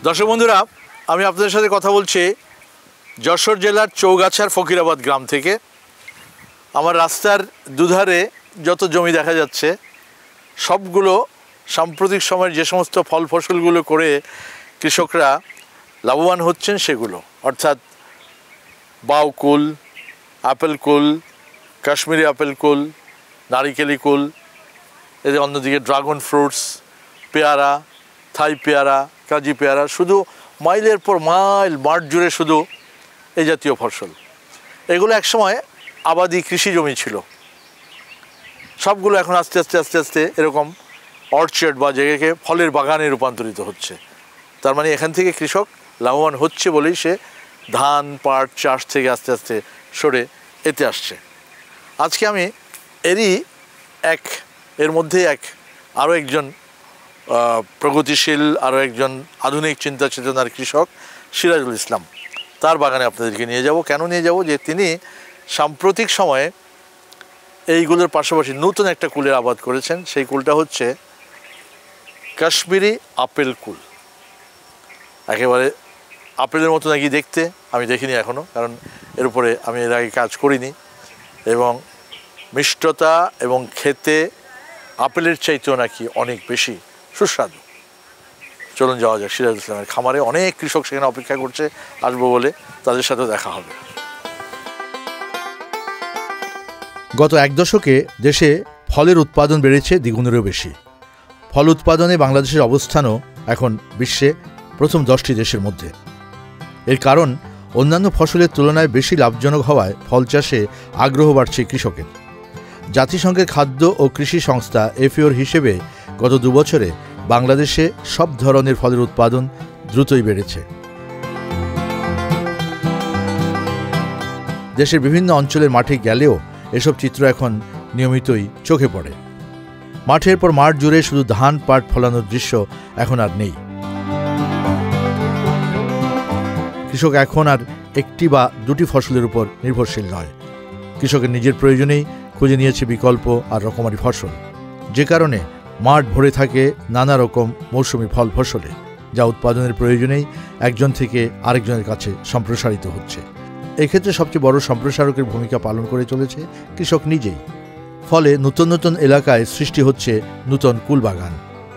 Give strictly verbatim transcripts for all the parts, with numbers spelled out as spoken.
দর্শক বন্ধুরা, আমি আপনাদের সাথে কথা বলছি যশোর জেলার চৌগাছার ফকিরাবাদ গ্রাম থেকে। আমার রাস্তার দুধারে যত জমি দেখা যাচ্ছে সবগুলো সাম্প্রতিক সময়ের যে সমস্ত ফল ফসলগুলো করে কৃষকরা লাভবান হচ্ছেন সেগুলো, অর্থাৎ বাউ কুল, আপেল কুল, কাশ্মীরি আপেল কুল, নারিকেলি কুল, এদের অন্যদিকে ড্রাগন ফ্রুটস, পেয়ারা, থাই পেয়ারা, কাজি পেয়ারা, শুধু মাইলের পর মাইল মাঠ জুড়ে শুধু এই জাতীয় ফসল। এগুলো একসময় আবাদি কৃষি জমি ছিল, সবগুলো এখন আস্তে আস্তে আস্তে আস্তে এরকম অর্চার্ড বা জায়গাকে ফলের বাগানে রূপান্তরিত হচ্ছে। তার মানে এখান থেকে কৃষক লাভবান হচ্ছে বলেই সে ধান পাট চাষ থেকে আস্তে আস্তে সরে এতে আসছে। আজকে আমি এরই এক এর মধ্যে এক আরও একজন প্রগতিশীল, আরও একজন আধুনিক চিন্তা চেতনার কৃষক সিরাজুল ইসলাম, তার বাগানে আপনাদেরকে নিয়ে যাব। কেন নিয়ে যাব? যে তিনি সাম্প্রতিক সময়ে এইগুলোর পাশাপাশি নতুন একটা কুলের আবাদ করেছেন। সেই কুলটা হচ্ছে কাশ্মীরি আপেল কুল। একেবারে আপেলের মতো নাকি দেখতে, আমি দেখিনি এখনও, কারণ এর উপরে আমি এর আগে কাজ করিনি, এবং মিষ্টতা এবং খেতে আপেলের চাইতেও নাকি অনেক বেশি সুস্বাদু। চলুন যাওয়া যাক সিরাজুল ইসলামের খামারে। অনেক কৃষক সেখানে অপেক্ষা করছে আসবো বলে, তাদের সাথেও দেখা হবে। গত এক দশকে দেশে ফলের উৎপাদন বেড়েছে দ্বিগুণেরও বেশি। ফল উৎপাদনে বাংলাদেশের অবস্থানও এখন বিশ্বে প্রথম দশটি দেশের মধ্যে। এর কারণ অন্যান্য ফসলের তুলনায় বেশি লাভজনক হওয়ায় ফল চাষে আগ্রহ বাড়ছে কৃষকের। জাতিসংঘের খাদ্য ও কৃষি সংস্থা এফএওর হিসেবে গত দুবছরে বাংলাদেশে সব ধরনের ফলের উৎপাদন দ্রুতই বেড়েছে। দেশের বিভিন্ন অঞ্চলের মাঠে গেলেও এসব চিত্র এখন নিয়মিতই চোখে পড়ে। মাঠের পর মাঠ জুড়ে শুধু ধান পাট ফলানোর দৃশ্য এখন আর নেই। কৃষক এখন আর একটি বা দুটি ফসলের উপর নির্ভরশীল নয়। কৃষকের নিজের প্রয়োজনেই খুঁজে নিয়েছে বিকল্প আর রকমারি ফসল, যে কারণে মাঠ ভরে থাকে নানা রকম মৌসুমি ফল ফসলে, যা উৎপাদনের প্রয়োজনেই একজন থেকে আরেকজনের কাছে সম্প্রসারিত হচ্ছে। এক্ষেত্রে সবচেয়ে বড় সম্প্রসারকের ভূমিকা পালন করে চলেছে কৃষক নিজেই। ফলে নতুন নতুন এলাকায় সৃষ্টি হচ্ছে নূতন কুল বাগান।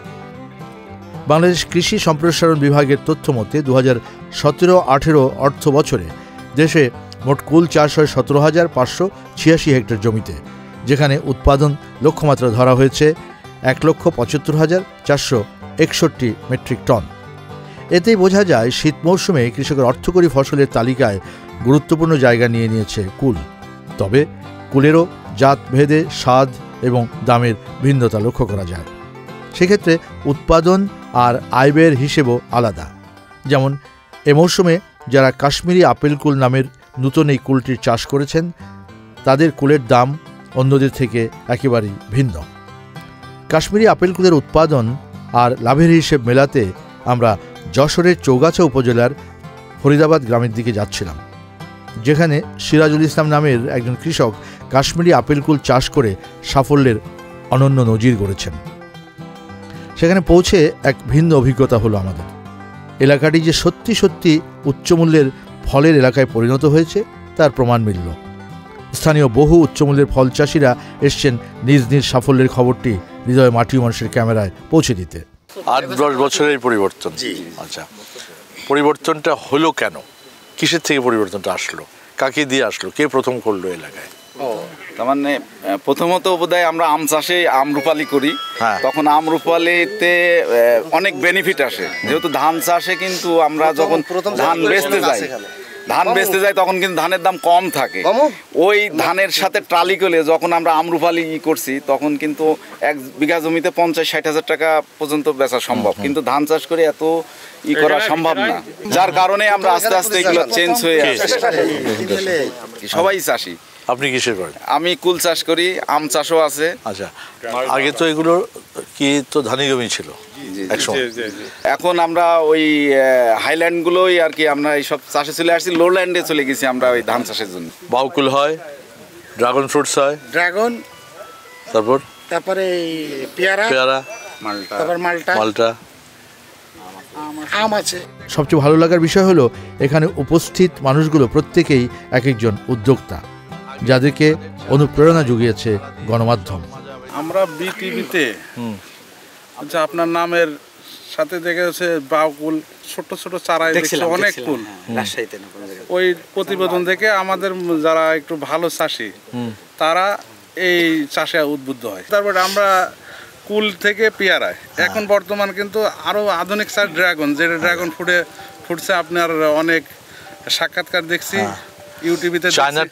বাংলাদেশ কৃষি সম্প্রসারণ বিভাগের তথ্য মতে দু হাজার সতেরো আঠেরো অর্থ বছরে দেশে মোট কুল চাষ হয় সতেরো হাজার পাঁচশো ছিয়াশি হেক্টর জমিতে, যেখানে উৎপাদন লক্ষ্যমাত্রা ধরা হয়েছে এক লক্ষ পঁচাত্তর হাজার চারশো একষট্টি মেট্রিক টন। এতেই বোঝা যায় শীত মৌসুমে কৃষকের অর্থকরী ফসলের তালিকায় গুরুত্বপূর্ণ জায়গা নিয়ে নিয়েছে কুল। তবে কুলেরও জাত ভেদে স্বাদ এবং দামের ভিন্নতা লক্ষ্য করা যায়। সেক্ষেত্রে উৎপাদন আর আয় ব্যয়ের হিসেবও আলাদা। যেমন এ মৌসুমে যারা কাশ্মীরি আপেল কুল নামের নূতন এই কুলটির চাষ করেছেন, তাদের কুলের দাম অন্যদের থেকে একেবারেই ভিন্ন। কাশ্মীরি আপেল কুলের উৎপাদন আর লাভের হিসেব মেলাতে আমরা যশোরের চৌগাছা উপজেলার ফরিদাবাদ গ্রামের দিকে যাচ্ছিলাম, যেখানে সিরাজুল ইসলাম নামের একজন কৃষক কাশ্মীরি আপেল কুল চাষ করে সাফল্যের অনন্য নজির গড়েছেন। সেখানে পৌঁছে এক ভিন্ন অভিজ্ঞতা হলো আমাদের। এলাকাটি যে সত্যি সত্যি উচ্চমূল্যের ফলের এলাকায় পরিণত হয়েছে তার প্রমাণ মিলল। স্থানীয় বহু উচ্চমূল্যের ফল চাষিরা এসছেন নিজ নিজ সাফল্যের খবরটি হৃদয় মাটি ও মানুষের ক্যামেরায় পৌঁছে দিতে। আট দশ বছরের পরিবর্তন। আচ্ছা, পরিবর্তনটা হলো কেন? কিসের থেকে পরিবর্তনটা আসলো? কাকে দিয়ে আসলো? কে প্রথম করলো এলাকায়? তার মানে প্রথমত বোধহয় আমরা আম চাষে আম রূপালি করি, তখন আম রূপালিতে অনেক বেনিফিট আসে। যেহেতু ধান চাষে কিন্তু আমরা যখন ধান বেচতে যাই ধান বেচতে যাই তখন কিন্তু ধানের দাম কম থাকে। ওই ধানের সাথে ট্রালি করে যখন আমরা আমরুপালি ই করছি তখন কিন্তু এক বিঘা জমিতে পঞ্চাশ ষাট হাজার টাকা পর্যন্ত বেচা সম্ভব, কিন্তু ধান চাষ করে এত ই করা সম্ভব না। যার কারণে আমরা আস্তে আস্তে এগুলো চেঞ্জ হয়ে আসছে। সবাই চাষি। আপনি কিসের করেন? আমি কুল চাষ করি, আম চাষও আছে। আচ্ছা, আগে তো এগুলো কি তো ধানি জমি ছিল, এখন আমরা ওই হাইল্যান্ড গুলোই আর কি আমরা এইসব চাষে চলে আসছি, লোল্যান্ডে চলে গেছি আমরা ওই ধান চাষের জন্য। বাউকুল হয়, ড্রাগন ফ্রুটস হয়, ড্রাগন, তারপর তারপরে পেয়ারা, পেয়ারা, মালটা, তারপর মালটা, মালটা, আম আছে। সবচেয়ে ভালো লাগার বিষয় হলো এখানে উপস্থিত মানুষগুলো প্রত্যেকেই এক একজন উদ্যোক্তা, যাদেরকে অনুপ্রেরণা জুগিয়েছে গণমাধ্যম। আমরা বিটিভিতে আচ্ছা আপনার নামের সাথে দেখে হচ্ছে বাউকুল ছোট ছোট চারাই দেখছি অনেক ফুল রাজশাহীতে, ওই প্রতিবেদন দেখে আমাদের যারা একটু ভালো চাষি তারা এই চাষে উদ্বুদ্ধ হয়। তারপরে আমরা কুল থেকে পেয়ারায়, এখন বর্তমান কিন্তু আরো আধুনিক চাষ ড্রাগন, যেটা ড্রাগন ফুটে ফুটছে আপনার অনেক সাক্ষাৎকার দেখছি ইউটিউবিতে,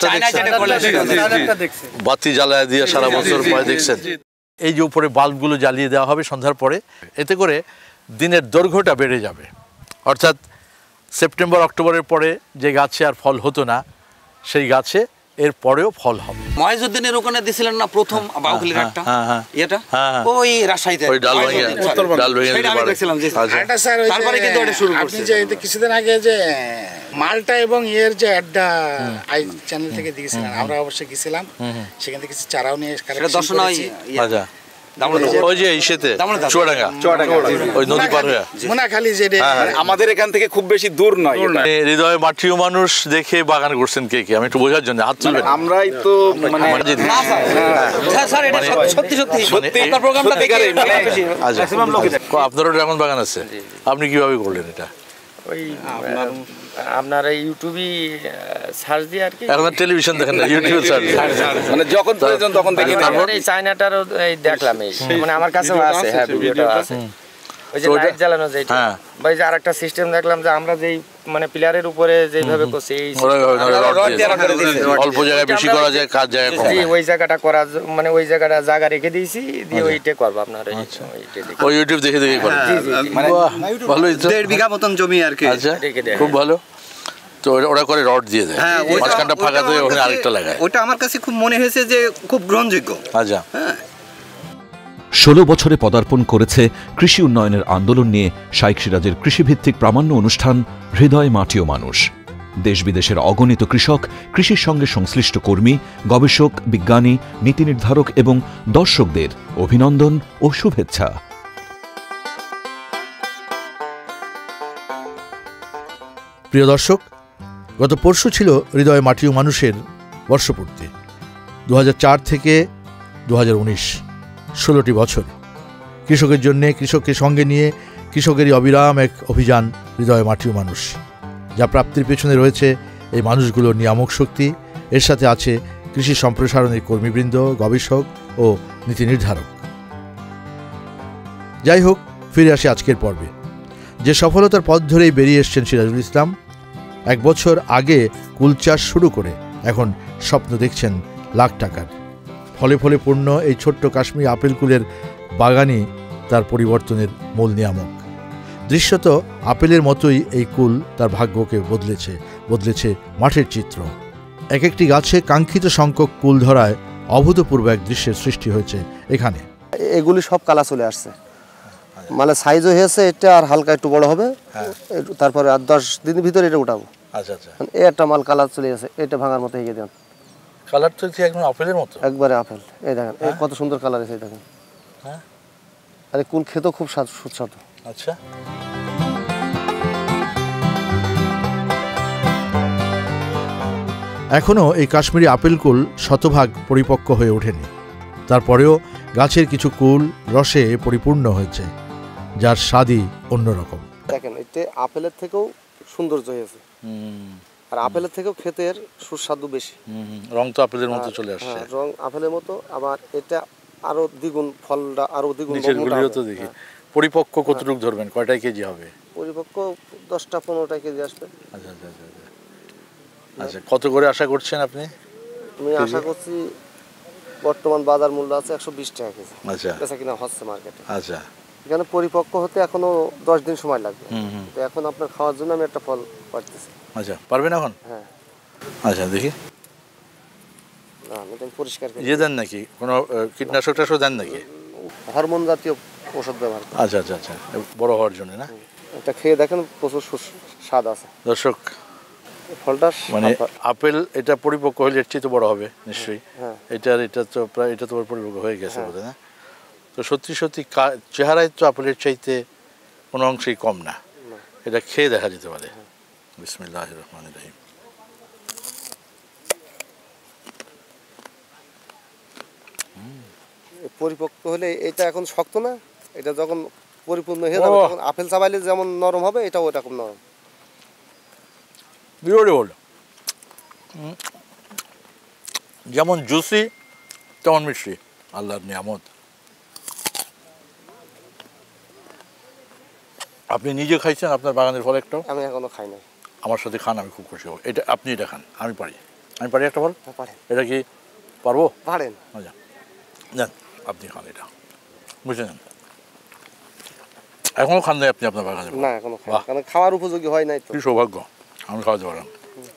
বাতি জ্বালায় দিয়ে সারা বছর পরে দেখছেন। এই যে উপরে বাল্বগুলো জ্বালিয়ে দেওয়া হবে সন্ধ্যার পরে, এতে করে দিনের দৈর্ঘ্যটা বেড়ে যাবে। অর্থাৎ সেপ্টেম্বর অক্টোবরের পরে যে গাছে আর ফল হতো না, সেই গাছে এর পরেও ফল হবে। মহেজউদ্দিনের ওখানে দিছিলেন না প্রথম বাউকুলের একটা এটা, ওই রাজশাহীতে ওই ডাল ভেঙে ডাল ভেঙে আমি দেখছিলাম যে এটা স্যার তারপরে কিন্তু এটা শুরু করছে। আপনি যে কিছুদিন আগে যে মালটা এবং এর যে অ্যাডটা আই চ্যানেল থেকে দিয়েছিলেন, আমরা অবশ্যই গেছিলাম, সেখান থেকে কিছু চারাও নিয়ে কালেকশন করেছি। আচ্ছা, ওই যে ইসেতে চুয়াডাঙ্গা ওই নদী পার হয়ে মোনাখালী, যে আমাদের এখান থেকে খুব বেশি দূর নয়। হৃদয় মাটি ও মানুষ দেখে বাগান করছেন কে কে, আমি একটু বোঝার জন্য হাত তুলবেন। আমরাই তো মানে স্যার এটা সত্যি সত্যি সত্যি আপনার প্রোগ্রামটা দেখে ম্যাক্সিমাম লোক। আপনারও ড্রাগন বাগান আছে, আপনি কিভাবে করলেন এটা? ওই আপনার ইউটিউবে সার্চ দিয়ে আর কি। এখন টেলিভিশন দেখেন না, ইউটিউব সার্চ, মানে যখন প্রয়োজন তখন দেখি। তারপর এই চায়নাটারও এই দেখলাম, এই মানে আমার কাছেও আছে, হ্যাঁ ভিডিওটা আছে। ওই যে লাইট জ্বালানো যেটা, ভাই যে আরেকটা সিস্টেম দেখলাম যে আমরা যেই মানে পিলারের উপরে যেভাবে করছি, এই অল্প জায়গায় বেশি করা যায়, কাজ জায়গা কম, জি ওই জায়গাটা করা মানে ওই জায়গাটা জায়গা রেখে দিয়েছি, দিয়ে ওইটা করব আপনার ওই ইউটিউব দেখে দেখে করেন। মানে ভালোই তো, দেড় বিঘা মতন জমি আর কি। আচ্ছা, খুব ভালো। তো ওরা করে রড দিয়ে দেয়, মাঝখানটা ফাঁকা দিয়ে ওখানে আরেকটা লাগায়। ওটা আমার কাছে খুব মনে হয়েছে যে খুব গ্রহণযোগ্য। আচ্ছা, হ্যাঁ। ষোলো বছরে পদার্পণ করেছে কৃষি উন্নয়নের আন্দোলন নিয়ে শাইখ সিরাজের কৃষিভিত্তিক প্রামাণ্য অনুষ্ঠান হৃদয় মাটি ও মানুষ। দেশ বিদেশের অগণিত কৃষক, কৃষির সঙ্গে সংশ্লিষ্ট কর্মী, গবেষক, বিজ্ঞানী, নীতি নির্ধারক এবং দর্শকদের অভিনন্দন ও শুভেচ্ছা। প্রিয় দর্শক, গত পরশু ছিল হৃদয় মাটি ও মানুষের বর্ষপূর্তি। দু হাজার চার থেকে দু হাজার উনিশ ষোলোটি বছর কৃষকের জন্যে, কৃষককে সঙ্গে নিয়ে কৃষকেরই অবিরাম এক অভিযান হৃদয় মাটি ও মানুষ, যা প্রাপ্তির পেছনে রয়েছে এই মানুষগুলোর নিয়ামক শক্তি। এর সাথে আছে কৃষি সম্প্রসারণের কর্মীবৃন্দ, গবেষক ও নীতি নির্ধারক। যাই হোক, ফিরে আসে আজকের পর্বে। যে সফলতার পথ ধরেই বেরিয়ে এসছেন সিরাজুল ইসলাম, এক বছর আগে কুল চাষ শুরু করে এখন স্বপ্ন দেখছেন লাখ টাকার। ফলে ফলে পূর্ণ এই ছোট্ট কাশ্মীরি আপেল কুলের বাগানই তার পরিবর্তনের মূল নিয়ামক। দৃশ্যত আপেলের মতোই এই কুল তার ভাগ্যকে বদলেছে, বদলেছে মাঠের চিত্র। এক একটি গাছে কাঙ্ক্ষিত সংখ্যক কুল ধরায় অভূতপূর্ব এক দৃশ্যের সৃষ্টি হয়েছে এখানে। এগুলি সব কালা চলে আসছে, মানে সাইজও হয়েছে, এটা আর হালকা একটু বড় হবে, তারপরে আর দশ দিনের ভিতরে এটা উঠাবো। আচ্ছা আচ্ছা, এই একটা মাল কালার চলে গেছে, এটা ভাঙার মতো এগিয়ে দেন। কালার তো একদম আপেলের মতো, একবারে আপেল। এই দেখেন কত সুন্দর কালার এসে দেখেন। হ্যাঁ, আরে কুল খেতেও খুব সুস্বাদু। আচ্ছা, এখনও এই কাশ্মীরি আপেল কুল শতভাগ পরিপক্ক হয়ে ওঠেনি, তারপরেও গাছের কিছু কুল রসে পরিপূর্ণ হয়েছে, যার স্বাদই অন্যরকম। দেখেন এতে আপেলের থেকেও সৌন্দর্য হয়েছে, আর আপেলের থেকেও ক্ষেতের সুস্বাদু বেশি। রং তো আপেলের মতো চলে আসছে, রং আপেলের মতো, আবার এটা আরো দ্বিগুণ, ফলটা আরো দ্বিগুণ। তো দেখি পরিপক্ক কতটুকু ধরবেন, কয়টা কেজি হবে? পরিপক্ক দশটা পনেরোটা কেজি আসবে। আচ্ছা আচ্ছা আচ্ছা, কত করে আশা করছেন আপনি? আমি আশা করছি বর্তমান বাজার মূল্য আছে একশো বিশ টাকা কেজি। আচ্ছা, বেচা কিনা হচ্ছে মার্কেটে। আচ্ছা, এখানে পরিপক্ক হতে এখনো দশ দিন সময় লাগবে, তো এখন আপনার খাওয়ার জন্য আমি একটা ফল পাচ্ছি। আচ্ছা, পারবেন এখন? হ্যাঁ। আচ্ছা, দেখি আমি পরিষ্কার ইয়ে দেন নাকি, কোনো কীটনাশক টাশক দেন নাকি? হরমোন জাতীয় ওষুধ ব্যবহার করি। আচ্ছা আচ্ছা আচ্ছা, বড় হওয়ার জন্য না? এটা খেয়ে দেখেন, প্রচুর স্বাদ আছে। দর্শক, ফলটা মানে আপেল এটা পরিপক্ক হলে এর চেয়ে তো বড় হবে নিশ্চয়ই। এটার এটা তো প্রায় এটা তো পরিপক্ক হয়ে গেছে বোধ হয়, না? তো সত্যি সত্যি চেহারায় তো আপেলের চাইতে কোনো অংশেই কম না। এটা খেয়ে দেখা যেতে পারে। বিসমিল্লাহির রহমানির রহিম। পরিপক্ক হলে এটা এখন শক্ত না, এটা যখন পরিপূর্ণ হয়ে যাবে তখন আপেল চাবাইলে যেমন নরম হবে এটাও এরকম নরম। বিউটিফুল, যেমন জুসি তেমন মিষ্টি, আল্লাহর নিয়ামত। আপনি নিজে খাইছেন আপনার বাগানের ফল একটাও? আমি এখনো খাই নাই। আমার সাথে খান, আমি খুব খুশি হব। এটা আপনি এটা খান, আমি পারি। আমি পারি একটা ফল? পারেন। এটা কি পারবো? পারেন। আচ্ছা যান, আপনি খান এটা, বুঝে নেন। এখনো খান নাই আপনি আপনার বাগানে? না এখনো খাই, কারণ খাওয়ার উপযোগী হয় নাই তো। কি সৌভাগ্য, আমি খাওয়াতে পারলাম।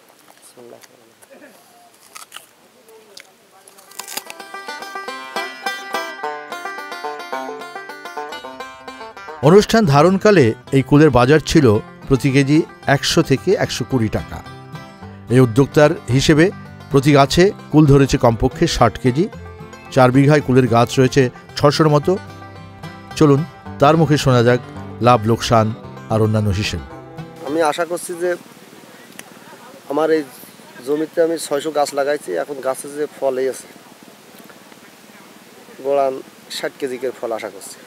অনুষ্ঠান ধারণকালে এই কুলের বাজার ছিল প্রতি কেজি একশো থেকে একশো কুড়ি টাকা। এই উদ্যোক্তার হিসেবে প্রতি গাছে কুল ধরেছে কমপক্ষে ষাট কেজি। চার বিঘায় কুলের গাছ রয়েছে ছশোর মতো। চলুন তার মুখে শোনা যাক লাভ লোকসান আর অন্যান্য হিসেব। আমি আশা করছি যে আমার এই জমিতে আমি ছয়শো গাছ লাগাইছি, এখন গাছে যে ফল আছে গোড়ান ষাট কেজি করে ফল আশা করছি।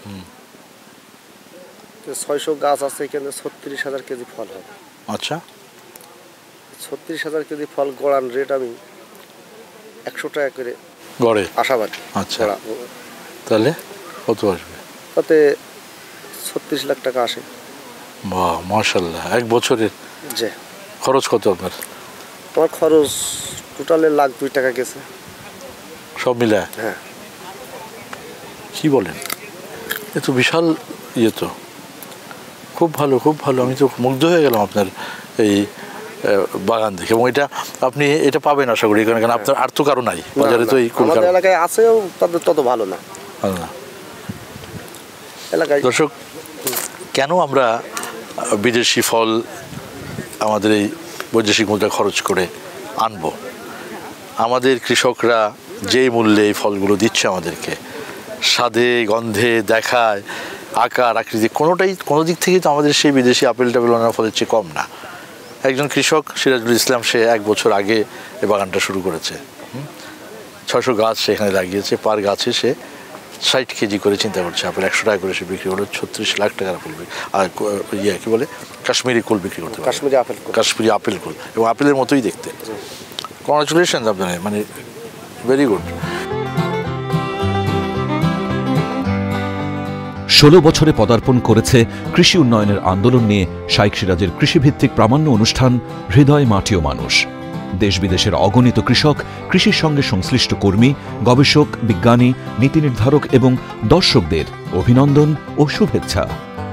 ছয়শো গাছ আছে, এখানে ছত্রিশ হাজার কেজি ফল হবে। আচ্ছা, ছত্রিশ হাজার কেজি ফল গোড়ান রেট আমি একশো টাকা করে গড়ে আশাবাদী। আচ্ছা, তাহলে কত আসবে? তাতে ছত্রিশ লাখ টাকা আসে। বাহ, মাশাআল্লাহ। এক বছরের যে খরচ কত আপনার? আমার খরচ টোটালে লাখ দুই টাকা গেছে সব মিলে। হ্যাঁ। কি বলেন, এ তো বিশাল ইয়ে, তো খুব ভালো, খুব ভালো। আমি তো মুগ্ধ হয়ে গেলাম আপনার এই বাগান দেখে। এবং এটা আপনি এটা পাবেন আশা করি, কারণ আপনার আর তো কারো নাই বাজারে। তো এই আমাদের এলাকায় আছে, তাদের তত ভালো না ভালো না এলাকায়। দর্শক, কেন আমরা বিদেশি ফল আমাদের এই বৈদেশিক মুদ্রা খরচ করে আনবো? আমাদের কৃষকরা যেই মূল্যে এই ফলগুলো দিচ্ছে আমাদেরকে, স্বাদে, গন্ধে, দেখায়, আকার, আকৃতি, কোনোটাই কোনো দিক থেকেই তো আমাদের সেই বিদেশি আপেল টাপেল আনার ফলের চেয়ে কম না। একজন কৃষক সিরাজুল ইসলাম, সে এক বছর আগে এই বাগানটা শুরু করেছে। ছশো গাছ সেখানে লাগিয়েছে, পার গাছে সে ষাট কেজি করে চিন্তা করছে আপেল। একশো টাকা করে সে বিক্রি করলো, ছত্রিশ লাখ টাকার আপেল। আর ইয়ে কী বলে, কাশ্মীরি কুল বিক্রি করতে পারে। কাশ্মীরি আপেল, কাশ্মীরি আপেল কুল, এবং আপেলের মতোই দেখতে। কংগ্রাচুলেশন আপনার, মানে ভেরি গুড। ষোলো বছরে পদার্পণ করেছে কৃষি উন্নয়নের আন্দোলন নিয়ে শাইখ সিরাজের কৃষিভিত্তিক প্রামাণ্য অনুষ্ঠান হৃদয় মাটি ও মানুষ। দেশ বিদেশের অগণিত কৃষক, কৃষির সঙ্গে সংশ্লিষ্ট কর্মী, গবেষক, বিজ্ঞানী, নীতি নির্ধারক এবং দর্শকদের অভিনন্দন ও শুভেচ্ছা।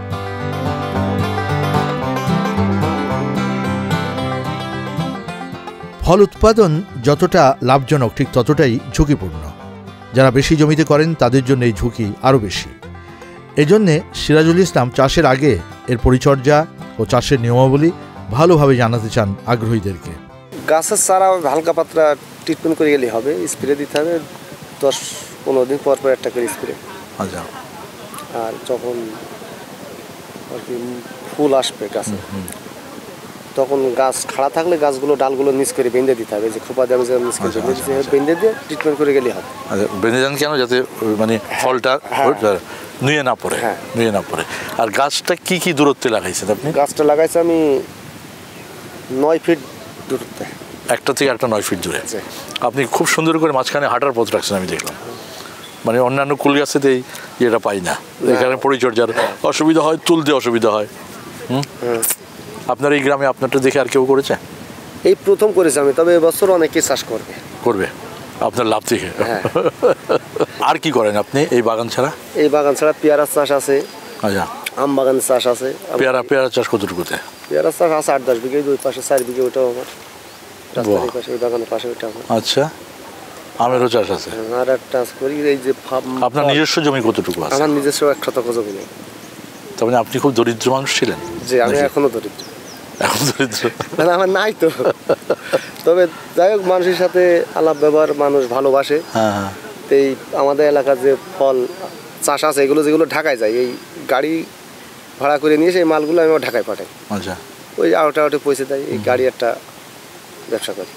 ফল উৎপাদন যতটা লাভজনক ঠিক ততটাই ঝুঁকিপূর্ণ। যারা বেশি জমিতে করেন তাদের জন্য এই ঝুঁকি আরও বেশি। এজন্যে সিরাজুল ইসলাম চাষের আগে এর পরিচর্যা ও চাষের নিয়মাবলী ভালোভাবে জানাতে চান আগ্রহীদেরকে। গাছের চারা হালকা পাতলা ট্রিটমেন্ট করে গেলে হবে, স্প্রে দিতে হবে দশ পনেরো দিন পর পর একটা করে স্প্রে। আচ্ছা। আর যখন আর কি ফুল আসবে গাছে, তখন গাছ খাড়া থাকলে গাছগুলো ডালগুলো নিচ করে বেঁধে দিতে হবে, যে খোপা দেবে নিচ করে বেঁধে দিয়ে ট্রিটমেন্ট করে গেলে হবে। বেঁধে যান কেন? যাতে মানে ফলটা নুয়ে না পড়ে। হ্যাঁ, নুয়ে না পড়ে। আর গাছটা কি কি দূরত্বে লাগাইছেন আপনি? গাছটা লাগাইছে আমি নয় ফিট দূরত্বে, একটা থেকে একটা নয় ফিট দূরে। আপনি খুব সুন্দর করে মাঝখানে হাঁটার পথ রাখছেন, আমি দেখলাম। মানে অন্যান্য কুল গাছেতে যেটা পাই না, এখানে পরিচর্যার অসুবিধা হয়, তুলতে অসুবিধা হয়। হুম, আপনার এই গ্রামে আপনারটা দেখে আর কেউ করেছে? এই প্রথম করেছে আমি, তবে এবছর অনেকে চাষ করবে। করবে আপনার লাভ থেকে। আর কি করেন আপনি এই বাগান ছাড়া? এই বাগান ছাড়া পেয়ারা চাষ আছে। আচ্ছা, আম বাগান চাষ আছে। পেয়ারা পেয়ারা চাষ কতটুকুতে? পেয়ারা চাষ আছে আট দশ বিঘে, দুই পাশে চার বিঘে ওটাও আমার, রাস্তার পাশে ওই বাগানের পাশে ওটা আমার। আচ্ছা, আমেরও চাষ আছে। আর একটা করি এই যে। আপনার নিজস্ব জমি কতটুকু আছে? আমার নিজস্ব এক শতক জমি নেই। তার মানে আপনি খুব দরিদ্র মানুষ ছিলেন? যে আমি এখনো দরিদ্র। এখন দরিদ্র মানে আমার নাই তো, তবে যাই হোক মানুষের সাথে আলাপ ব্যবহার মানুষ ভালোবাসে। হ্যাঁ, এই আমাদের এলাকার যে ফল চাষ আছে এগুলো যেগুলো ঢাকায় যায়, এই গাড়ি ভাড়া করে নিয়ে সেই মালগুলো আমি ঢাকায় পাঠাই। আচ্ছা, ওই আউটে আউটে পৌঁছে দেয়, এই গাড়ি একটা ব্যবসা করি।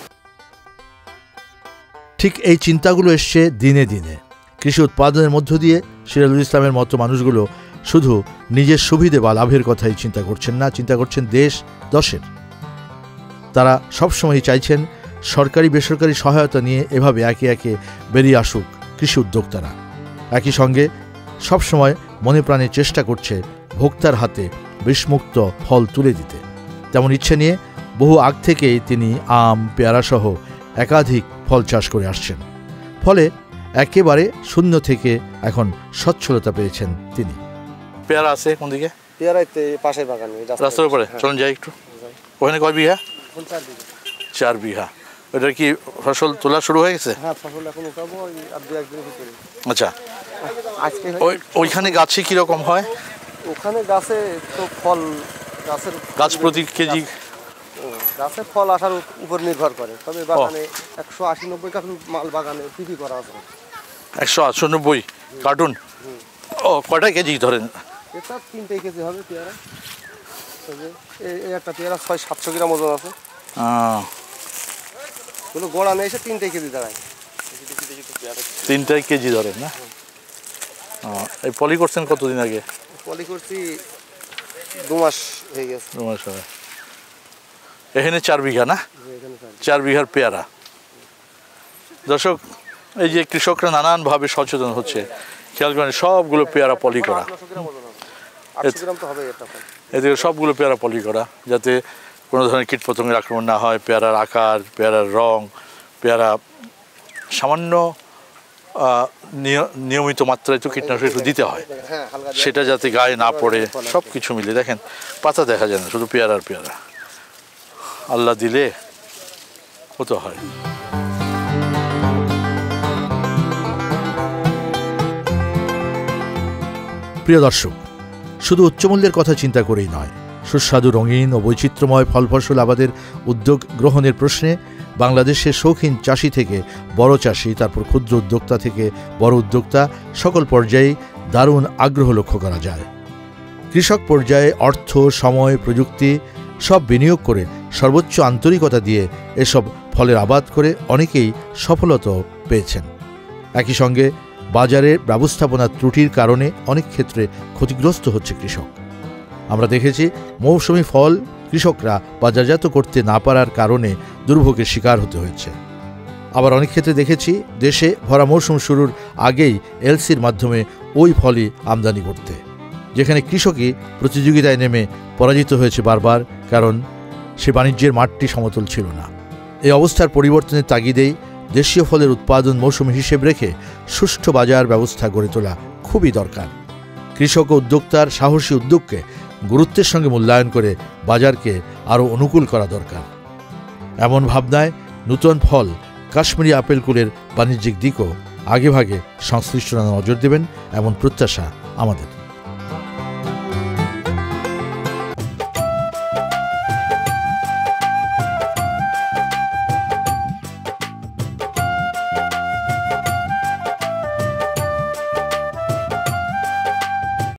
ঠিক এই চিন্তাগুলো এসছে দিনে দিনে। কৃষি উৎপাদনের মধ্য দিয়ে সিরাজুল ইসলামের মতো মানুষগুলো শুধু নিজের সুবিধে বা লাভের কথাই চিন্তা করছেন না, চিন্তা করছেন দেশ দশের। তারা সবসময় চাইছেন সরকারি বেসরকারি সহায়তা নিয়ে এভাবে একে একে বেরিয়ে আসুক কৃষি উদ্যোক্তারা। একই সঙ্গে সবসময় মনে প্রাণে চেষ্টা করছে ভোক্তার হাতে বিষমুক্ত ফল তুলে দিতে। তেমন ইচ্ছে নিয়ে বহু আগ থেকেই তিনি আম, পেয়ারাসহ একাধিক ফল চাষ করে আসছেন। ফলে একেবারে শূন্য থেকে এখন সচ্ছলতা পেয়েছেন তিনি। পেয়ারা আছে কোন দিকে? পেয়ারাইতে পাশের বাগানে, রাস্তার উপরে। চলুন যাই একটু। ওখানে কয় বিঘা? চার বিঘা। ওটা কি ফসল তোলা শুরু হয়ে গেছে? হ্যাঁ, ফসল এখন উঠাবো আর দু একদিনের ভিতরে। আচ্ছা, আজকে ওই ওইখানে গাছে কীরকম হয়? ওখানে গাছে তো ফল, গাছের গাছ প্রতি কেজি গাছের ফল আসার উপর নির্ভর করে। তবে বাগানে একশো আশি নব্বই কার্টুন মাল বাগানে বিক্রি করা আছে। একশো আশি নব্বই কার্টুন? ও, কয়টা কেজি ধরেন? এটা তিনটে কেজি হবে পেয়ারা। এই একটা পেয়ারা ছয় সাতশো গ্রাম ওজন আছে। কোনো গোড়া নেই, এসে তিনটে কেজি দাঁড়ায়। তিনটাই কেজি ধরেন না? এই পলি করছেন কতদিন আগে? পলি করছি দু মাস হয়ে গেছে। দু মাস হবে। এখানে চার বিঘা না? চার বিঘার পেয়ারা। দর্শক, এই যে কৃষকরা নানানভাবে সচেতন হচ্ছে, খেয়াল করেন সবগুলো পেয়ারা পলি করা। এদিকে সবগুলো পেয়ারা পলি করা, যাতে কোনো ধরনের কীটপতঙ্গের আক্রমণ না হয়। পেয়ারার আকার, পেয়ারার রং, পেয়ারা সামান্য নিয়মিত মাত্রায় তো কীটনাশক একটু দিতে হয়, সেটা যাতে গায়ে না পড়ে। সব কিছু মিলে দেখেন পাতা দেখা যায় না, শুধু পেয়ারার পেয়ারা। আল্লাহ দিলে হতে হয়। প্রিয় দর্শক, শুধু উচ্চমূল্যের কথা চিন্তা করেই নয়, সুস্বাদু, রঙিন ও বৈচিত্র্যময় ফল ফসল আবাদের উদ্যোগ গ্রহণের প্রশ্নে বাংলাদেশের শৌখিন চাষি থেকে বড় চাষি, তারপর ক্ষুদ্র উদ্যোক্তা থেকে বড় উদ্যোক্তা, সকল পর্যায়ে দারুণ আগ্রহ লক্ষ্য করা যায়। কৃষক পর্যায়ে অর্থ, সময়, প্রযুক্তি সব বিনিয়োগ করে সর্বোচ্চ আন্তরিকতা দিয়ে এসব ফলের আবাদ করে অনেকেই সফলতা পেয়েছেন। একই সঙ্গে বাজারে ব্যবস্থাপনার ত্রুটির কারণে অনেক ক্ষেত্রে ক্ষতিগ্রস্ত হচ্ছে কৃষক। আমরা দেখেছি মৌসুমি ফল কৃষকরা বাজারজাত করতে না পারার কারণে দুর্ভোগের শিকার হতে হয়েছে। আবার অনেক ক্ষেত্রে দেখেছি দেশে ভরা মৌসুম শুরুর আগেই এলসির মাধ্যমে ওই ফলই আমদানি করতে, যেখানে কৃষকই প্রতিযোগিতায় নেমে পরাজিত হয়েছে বারবার, কারণ সে বাণিজ্যের মাঠটি সমতল ছিল না। এই অবস্থার পরিবর্তনের তাগিদেই দেশীয় ফলের উৎপাদন মৌসুমি হিসেব রেখে সুষ্ঠু বাজার ব্যবস্থা গড়ে তোলা খুবই দরকার। কৃষক ও উদ্যোক্তার সাহসী উদ্যোগকে গুরুত্বের সঙ্গে মূল্যায়ন করে বাজারকে আরও অনুকূল করা দরকার। এমন ভাবনায় নূতন ফল কাশ্মীরি আপেলকুলের বাণিজ্যিক দিকও আগেভাগে সংশ্লিষ্টরা নজর দেবেন, এমন প্রত্যাশা আমাদের।